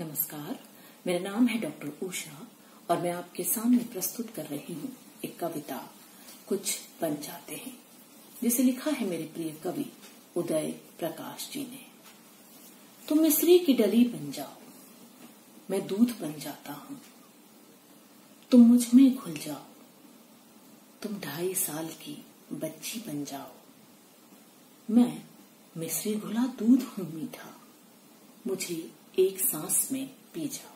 नमस्कार, मेरा नाम है डॉक्टर उषा और मैं आपके सामने प्रस्तुत कर रही हूँ एक कविता कुछ बन जाते हैं, जिसे लिखा है मेरे प्रिय कवि उदय प्रकाश जी ने। तुम मिश्री की डली बन जाओ, मैं दूध बन जाता हूँ। तुम मुझ में घुल जाओ, तुम 2.5 साल की बच्ची बन जाओ। मैं मिश्री घुला दूध हूँ मीठा, मुझे एक सांस में पी जाओ।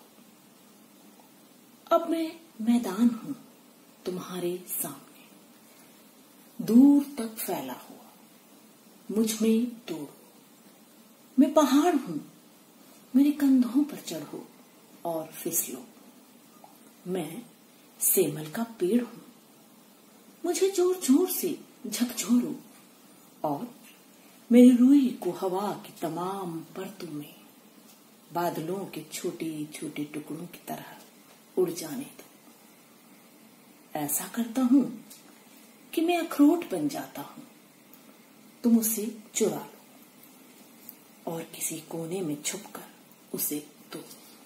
अब मैं मैदान हूँ तुम्हारे सामने, दूर तक फैला हुआ, मुझ में दौड़ो। मैं पहाड़ हूँ, मेरे कंधों पर चढ़ो और फिसलो। मैं सेमल का पेड़ हूँ, मुझे जोर जोर से झकझोरो और मेरी रूई को हवा की तमाम परतों में बादलों के छोटे छोटे टुकड़ों की तरह उड़ जाने दो। ऐसा करता हूँ कि मैं अखरोट बन जाता हूँ, तुम उसे चुरा लो और किसी कोने में छुपकर उसे दो।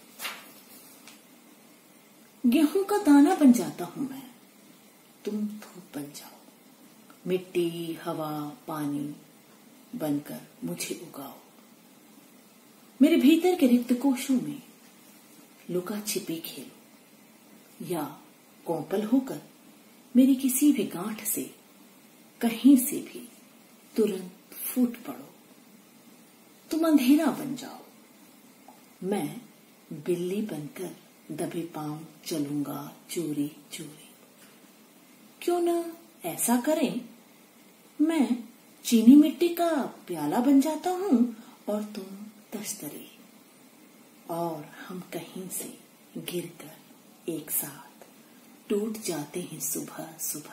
गेहूं का दाना बन जाता हूँ मैं, तुम धूप बन जाओ। मिट्टी, हवा, पानी बनकर मुझे उगाओ। मेरे भीतर के रिक्त कोशों में लुका छिपी खेलो, या कौपल होकर मेरी किसी भी गांठ से कहीं से भी तुरंत फूट पड़ो। तुम अंधेरा बन जाओ, मैं बिल्ली बनकर दबे पांव चलूंगा चोरी चोरी। क्यों न ऐसा करें, मैं चीनी मिट्टी का प्याला बन जाता हूँ और तुम तश्तरी, और हम कहीं से गिरकर एक साथ टूट जाते हैं सुबह सुबह।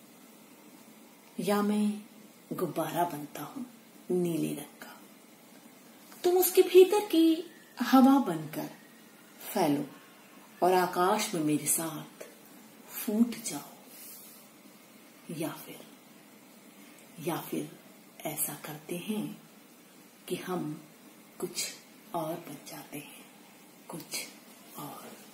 या मैं गुब्बारा बनता हूँ नीले रंग का, तुम उसके भीतर की हवा बनकर फैलो और आकाश में मेरे साथ फूट जाओ। या फिर ऐसा करते हैं कि हम कुछ और बन जाते हैं, कुछ और।